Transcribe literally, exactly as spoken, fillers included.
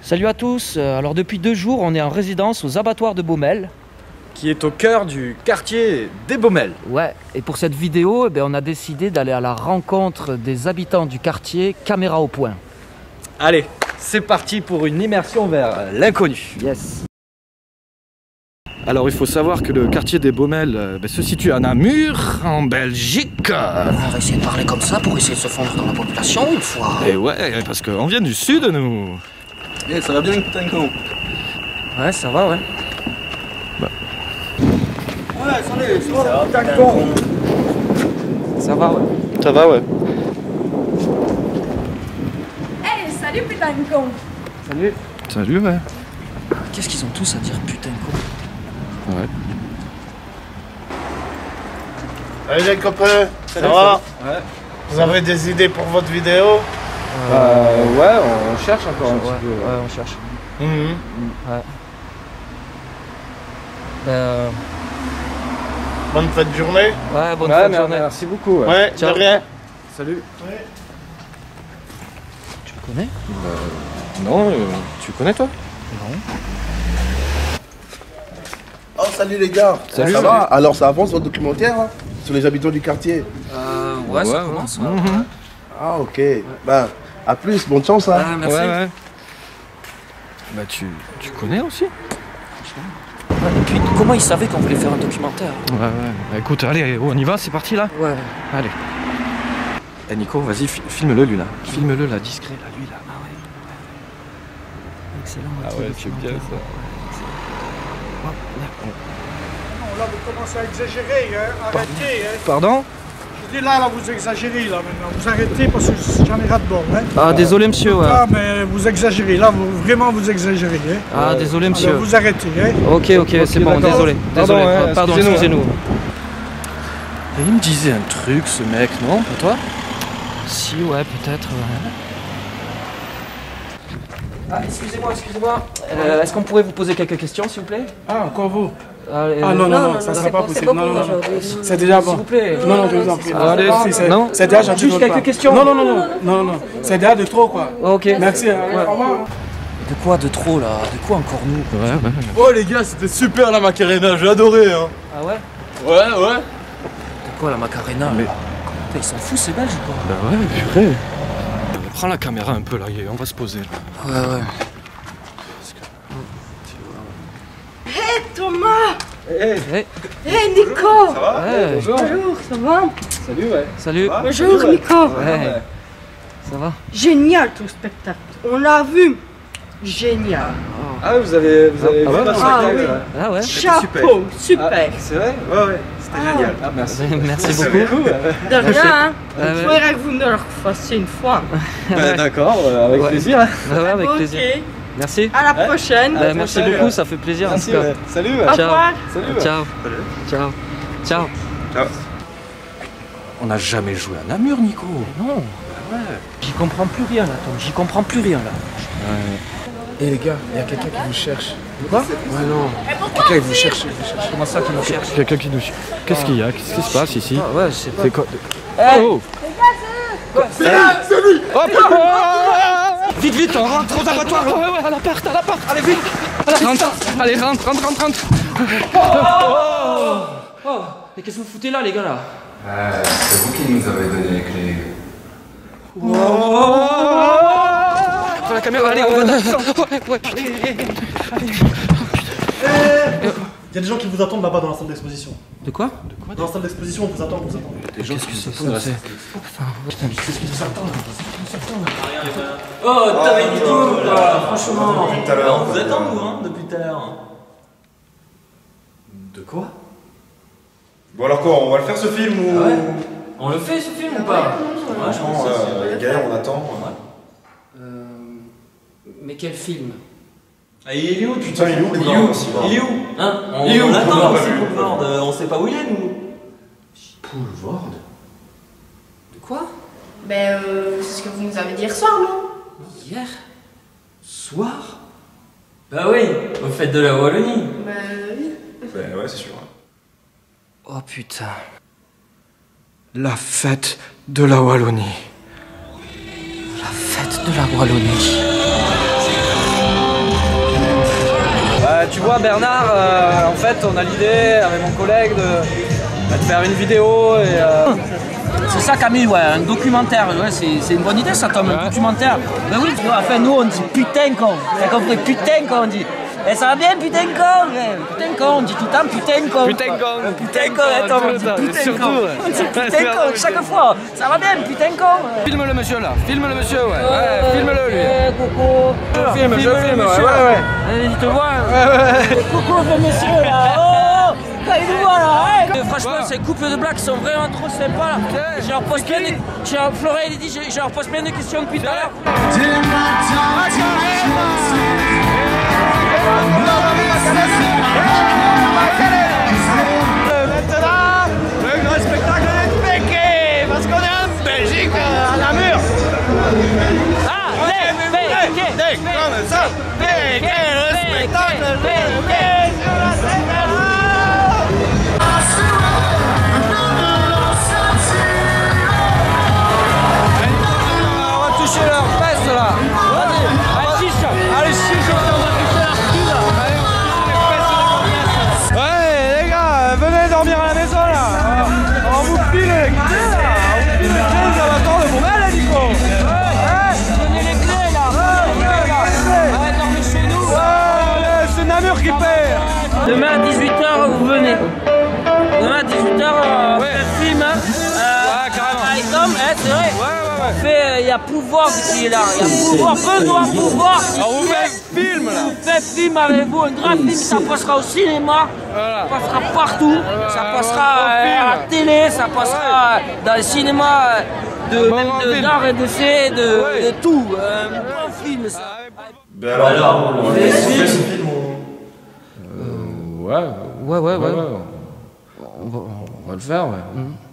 Salut à tous, alors depuis deux jours on est en résidence aux abattoirs de Baumelle. Qui est au cœur du quartier des Baumelles. Ouais, et pour cette vidéo, eh bien, on a décidé d'aller à la rencontre des habitants du quartier, caméra au point. Allez, c'est parti pour une immersion vers l'inconnu. Yes. Alors il faut savoir que le quartier des Baumelles euh, se situe à Namur, en Belgique. On va essayer de parler comme ça pour essayer de se fondre dans la population une fois. Et ouais, parce qu'on vient du sud, nous. Eh, ça va bien, putain de con. Ouais, ça va, ouais. Bah. Ouais, salut, ça va, putain de con. Ça va, ouais. Ça va, ouais. Hey, salut putain de con. Salut. Salut, ouais. Qu'est-ce qu'ils ont tous à dire putain de con? Ouais. Salut les copains, ça va? Ouais. Vous avez des idées pour votre vidéo? Euh, ouais, on cherche encore un Ouais, petit peu. ouais, on cherche. Mhm. Ouais. Ben, euh, Bonne fête de journée. ouais, bonne Ouais, fin de mais journée. merci beaucoup. Ouais. Ouais, Ciao. de rien. Salut. Tu le connais? Non, euh, tu connais toi? Non. Oh, salut les gars. Salut. Ça va? Alors, ça avance votre documentaire là, sur les habitants du quartier? Euh, ouais, ça Ouais, commence. ouais. Ouais. Mhm. Ah, ok. Ben, à plus, bonne chance hein. Ah, merci. Ouais, ouais. Bah tu, tu connais aussi? Ouais, et puis, comment ils savaient qu'on voulait faire un documentaire? Ouais, ouais. Bah, écoute, allez, on y va, c'est parti là? Ouais. Allez. Eh Nico, vas-y, fi- filme-le lui là. Filme-le là, discret là, lui là. Ah ouais. Excellent. Ah ouais, c'est bien ça. Là, vous commencez à exagérer, hein. Arrêtez, hein. Pardon? Je dis là, là, vous exagérez, là, maintenant. Vous arrêtez parce que j'en ai ras de bord, hein. Ah, désolé monsieur. Ouais. Ah, mais vous exagérez, là, vous, vraiment, vous exagérez, hein. Ah, désolé monsieur. Alors, vous arrêtez, hein. Ok, ok, c'est bon, d'accord. désolé. Pardon, Désolé. ouais, Pardon, excusez-nous. excusez-nous. Et il me disait un truc ce mec, non? Pas toi? Si, ouais, peut-être. Ouais. Ah, excusez-moi, excusez-moi. Euh, Est-ce qu'on pourrait vous poser quelques questions, s'il vous plaît? Ah, encore vous? Allez, Ah, euh, non, non, non, non, ça non, serait c'est pas bon, possible. c'est Non, bon non, pour non. aujourd'hui. C'est déjà S'il bon. vous plaît. Non, non, je vous en prie. Allez, Non, si, c'est- non. c'est déjà gentil de Juste votre quelques part. questions. Non, non, non, non, non, non, c'est déjà de trop, quoi. Ok. Merci, hein. Au revoir. De quoi de trop, là? De quoi encore nous? Ouais, ouais. Oh les gars, c'était super la Macarena, j'ai adoré hein. Ah ouais? Ouais, ouais. De quoi la Macarena? Mais- là Putain, ils sont fous ces Belges ou quoi? Bah ouais, purée. Prends la caméra un peu là, on va se poser là. Ouais, ouais. Hey Thomas. Hey, Hey, Hey Nico. ouais. bonjour. Bonjour, ça va? Salut, ouais. Salut. Bonjour Nico. Ouais. Ça va? Génial ton spectacle. On l'a vu. Génial. Ah, vous avez, vous avez Ah vu ouais, notre ah spectacle, oui. là. Ah ouais? Chapeau, super. C'est vrai? Ouais, ouais, c'était Ah. génial. Ah, merci. Merci beaucoup. De rien, hein. Ouais, ouais. Il faudrait que vous me le refassiez une fois. Bah, d'accord, euh, avec Ouais. plaisir. hein. Ouais, ouais, avec Ok. plaisir. Merci. À la Ouais. prochaine. Euh, merci prochaine. beaucoup, ça fait plaisir en Merci, tout cas. ouais. Salut, ouais. Au Ciao. revoir. Salut, ouais. Ciao. Ciao. Ciao. Ciao. On n'a jamais joué à Namur, Nico. Non. Ouais. J'y comprends plus rien là, Tom. J'y comprends plus rien là. Eh les gars, il y a quelqu'un qui vous cherche. Quoi? Ouais, non. Quelqu'un qui vous cherche. Comment ça qui nous cherche? Quelqu'un qui nous... Qu'est-ce qu'il y a? Qu'est-ce qui se passe ici? Ah ouais, je sais pas. C'est quoi? Hey. Oh! Vite, vite, on rentre aux abattoirs! Ouais, ouais, à l'appart, à l'appart! Allez, vite! Rentre! Allez, rentre, rentre, rentre, rentre! Oh, mais qu'est-ce que vous foutez là les gars là? Euh, c'est vous qui nous avez donné les clés. Prends la caméra, allez, on va dans le sang. Ouais, ouais. Il y a des gens qui vous attendent là-bas dans la salle d'exposition. De quoi? Dans la salle d'exposition, on vous attend, on vous attend. Des gens qui se Ça, c'est- Oh, t'avais dit tout, quoi, franchement. Depuis tout à l'heure. On vous attend, nous, hein, depuis tout à l'heure. De quoi? Bon alors quoi, on va le faire ce film ou... Ah ouais. On le fait, ce film, ou pas? Ouais, je pense que euh, c'est- Gaël, on attend. Euh... Mais quel film? Ah, il est où, tu Putain, il est où, Il est Boulevard, où aussi, Il est où Hein On, Il est où, on attend Boulevard, aussi, pas vu. Boulevard. euh, On sait pas où il est, nous. Boulevard? De quoi? Ben, euh, c'est ce que vous nous avez dit hier soir, non? Hier? Soir Bah oui, au fête de la Wallonie. Ben, oui. Ben ouais, c'est sûr. Oh putain. La fête de la Wallonie. La fête de la Wallonie. tu vois Bernard, euh, en fait on a l'idée avec mon collègue de, de faire une vidéo et... Euh... C'est ça Camille, ouais, un documentaire, ouais, c'est une bonne idée ça Tom, ouais. Un documentaire. Ben oui, enfin nous on dit putain con, t'as compris, putain con on dit. Et ça va bien putain con, putain con, on dit tout le temps putain con. Putain con, putain con, attends, on dit putain con. On dit putain con, chaque fois, ça va bien putain con. Filme le monsieur là, filme le monsieur, ouais, ouais, filme-le lui. Eh, coucou. Je filme, je filme, ouais, ouais, ouais. Il te voit. Ouais, ouais. Coucou le monsieur là, oh, il nous voit là, hein. Franchement, ces couples de blagues sont vraiment trop sympas là. Je leur pose plein de... Florent il dit, je leur pose plein de questions depuis tout à l'heure. Maintenant, le grand spectacle est péqué parce qu'on est en Belgique, à Namur. Ah, les péqué, Dès qu'on sort, péqué, le spectacle est péqué sur la scène. On va toucher leur fesse là. Allez, chiche. Allez, chiche, on va toucher leur cul là. Ouais, les gars, venez dormir à la maison là. On vous file les clés là. On vous file les clés, vous allez attendre le moment là, Nico. donnez les clés là. Allez, dormez chez nous. Ouais, c'est Namur qui paie. Demain à dix-huit heures vous venez. Demain à dix-huit heures on fait un film. Ouais, carrément. Avec Tom, hein, c'est vrai. Ouais, ouais, ouais. On fait, il y a Pouvoir qui est là. Il y a Pouvoir, Benoît Pouvoir. Alors vous faites film là. On fait film avec vous, un grand film, ça passera au cinéma, Voilà. ça passera partout, ça passera un euh, à la télé, ça passera euh, dans le cinéma euh, de, Bon, même bon de film. d'art et d'essai, de, Ouais. de tout. Euh, Un bon film ça. Ben alors, Alors, on fait ce film. Ouais, Ouais, ouais, ouais, ouais. On va, on va le faire, ouais. Mhm.